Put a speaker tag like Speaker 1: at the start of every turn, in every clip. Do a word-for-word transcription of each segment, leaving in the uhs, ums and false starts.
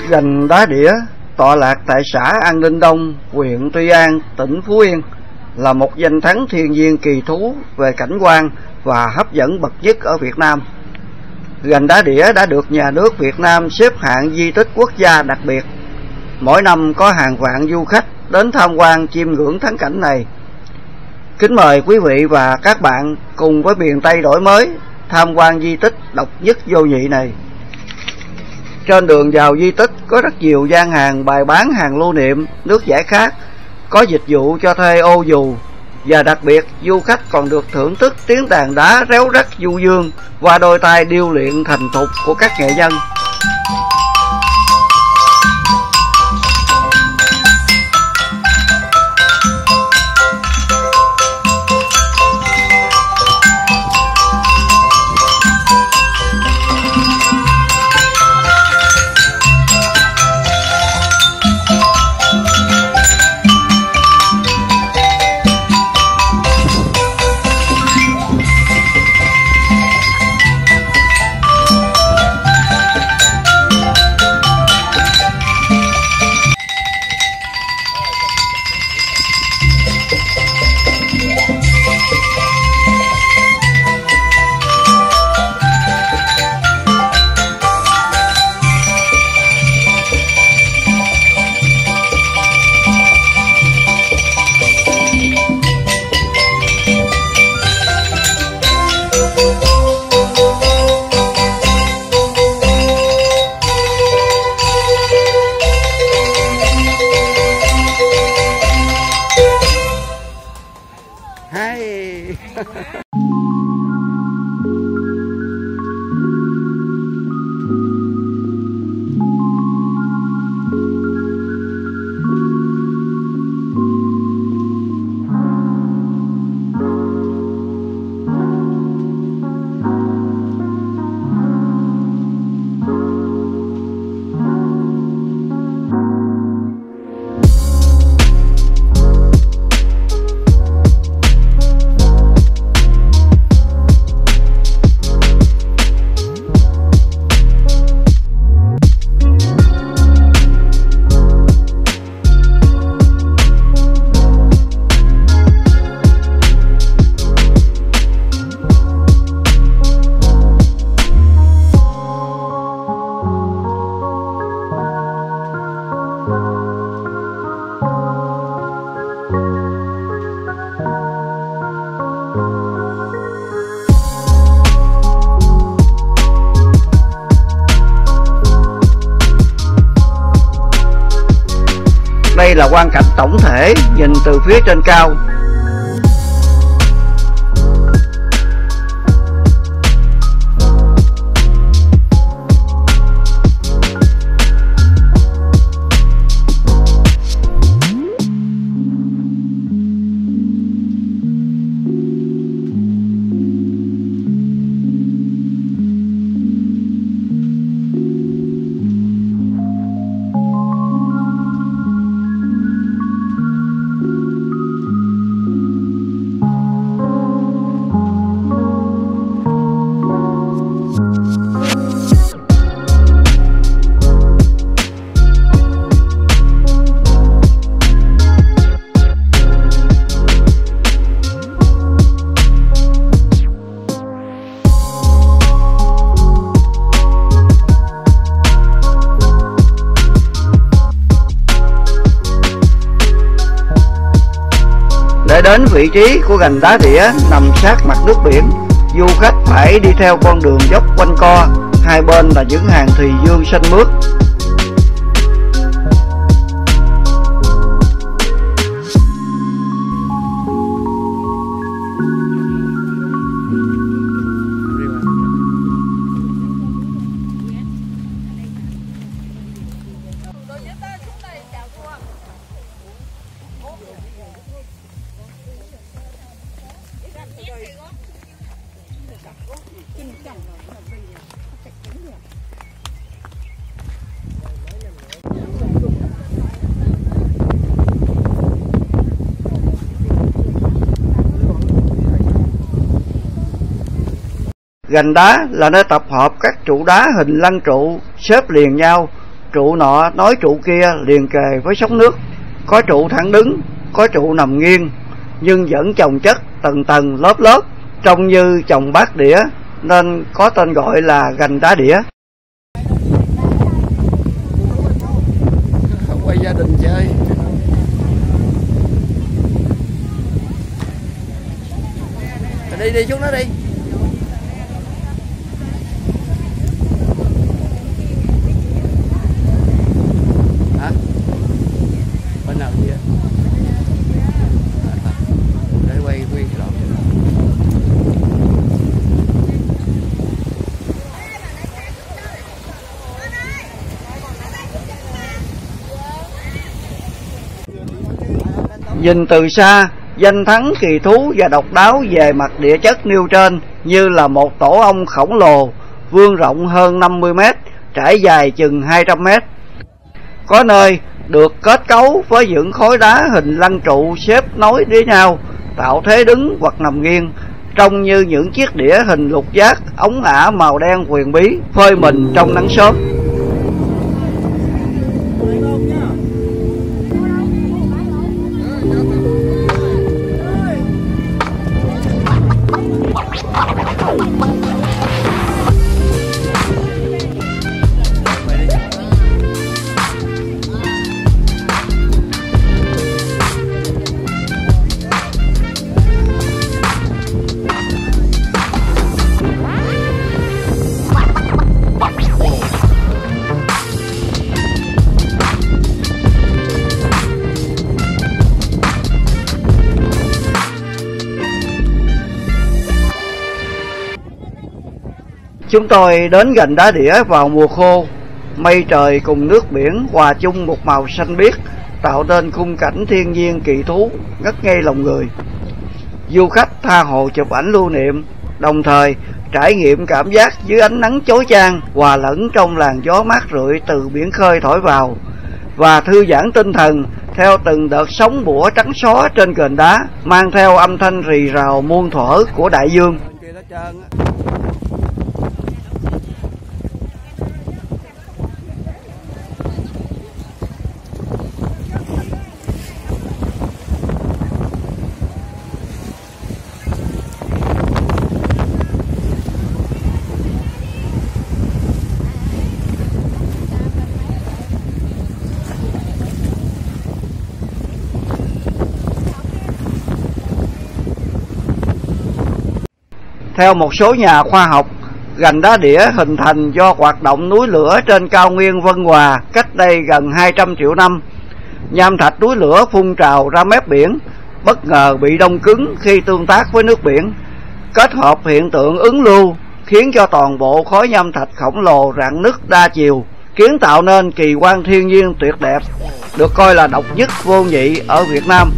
Speaker 1: Gành Đá Đĩa tọa lạc tại xã An Ninh Đông, huyện Tuy An, tỉnh Phú Yên, là một danh thắng thiên nhiên kỳ thú về cảnh quan và hấp dẫn bậc nhất ở Việt Nam. Gành Đá Đĩa đã được nhà nước Việt Nam xếp hạng di tích quốc gia đặc biệt. Mỗi năm có hàng vạn du khách đến tham quan chiêm ngưỡng thắng cảnh này. Kính mời quý vị và các bạn cùng với miền Tây đổi mới tham quan di tích độc nhất vô nhị này. Trên đường vào di tích có rất nhiều gian hàng bày bán hàng lưu niệm, nước giải khát, có dịch vụ cho thuê ô dù, và đặc biệt du khách còn được thưởng thức tiếng đàn đá réo rắt du dương qua đôi tay điêu luyện thành thục của các nghệ nhân. Đây là quang cảnh tổng thể nhìn từ phía trên cao. Để đến vị trí của Gành Đá Đĩa nằm sát mặt nước biển, du khách phải đi theo con đường dốc quanh co, hai bên là những hàng thùy dương xanh mướt. Gành đá là nơi tập hợp các trụ đá hình lăng trụ xếp liền nhau, trụ nọ nối trụ kia liền kề với sóng nước, có trụ thẳng đứng, có trụ nằm nghiêng, nhưng vẫn chồng chất tầng tầng lớp lớp, trông như chồng bát đĩa, nên có tên gọi là gành đá đĩa.
Speaker 2: Quay gia đình chơi. Đi đi xuống nó đi. Hả? Bên nào vậy? À, để quay nguyên cái đoạn.
Speaker 1: Nhìn từ xa, danh thắng kỳ thú và độc đáo về mặt địa chất nêu trên như là một tổ ong khổng lồ, vuông rộng hơn năm mươi mét, trải dài chừng hai trăm mét. Có nơi được kết cấu với những khối đá hình lăng trụ xếp nối với nhau, tạo thế đứng hoặc nằm nghiêng, trông như những chiếc đĩa hình lục giác, ống ả màu đen huyền bí, phơi mình trong nắng sớm. Chúng tôi đến gành đá đĩa vào mùa khô, mây trời cùng nước biển hòa chung một màu xanh biếc, tạo nên khung cảnh thiên nhiên kỳ thú ngất ngây lòng người. Du khách tha hồ chụp ảnh lưu niệm, đồng thời trải nghiệm cảm giác dưới ánh nắng chói chang hòa lẫn trong làn gió mát rượi từ biển khơi thổi vào, và thư giãn tinh thần theo từng đợt sóng bủa trắng xóa trên gành đá, mang theo âm thanh rì rào muôn thuở của đại dương. Theo một số nhà khoa học, gành đá đĩa hình thành do hoạt động núi lửa trên cao nguyên Vân Hòa cách đây gần hai trăm triệu năm. Nham thạch núi lửa phun trào ra mép biển, bất ngờ bị đông cứng khi tương tác với nước biển, kết hợp hiện tượng ứng lưu khiến cho toàn bộ khối nham thạch khổng lồ rạn nứt đa chiều, kiến tạo nên kỳ quan thiên nhiên tuyệt đẹp, được coi là độc nhất vô nhị ở Việt Nam.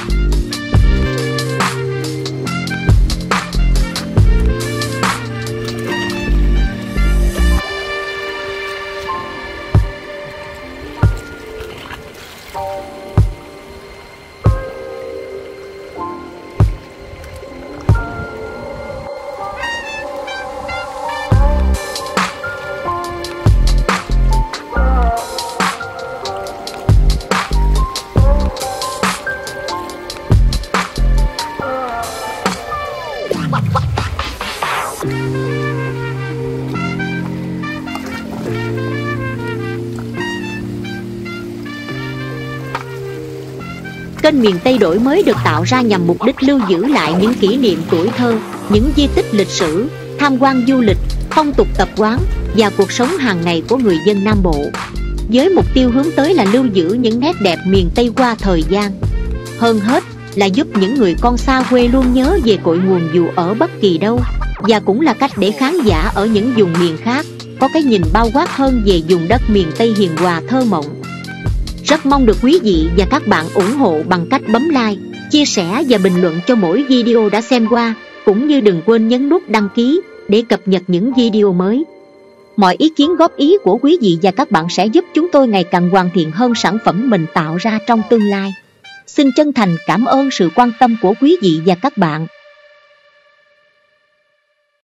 Speaker 3: Kênh miền Tây đổi mới được tạo ra nhằm mục đích lưu giữ lại những kỷ niệm tuổi thơ, những di tích lịch sử, tham quan du lịch, phong tục tập quán và cuộc sống hàng ngày của người dân Nam Bộ, với mục tiêu hướng tới là lưu giữ những nét đẹp miền Tây qua thời gian. Hơn hết là giúp những người con xa quê luôn nhớ về cội nguồn dù ở bất kỳ đâu, và cũng là cách để khán giả ở những vùng miền khác có cái nhìn bao quát hơn về vùng đất miền Tây hiền hòa thơ mộng. Rất mong được quý vị và các bạn ủng hộ bằng cách bấm like, chia sẻ và bình luận cho mỗi video đã xem qua, cũng như đừng quên nhấn nút đăng ký để cập nhật những video mới. Mọi ý kiến góp ý của quý vị và các bạn sẽ giúp chúng tôi ngày càng hoàn thiện hơn sản phẩm mình tạo ra trong tương lai. Xin chân thành cảm ơn sự quan tâm của quý vị và các bạn.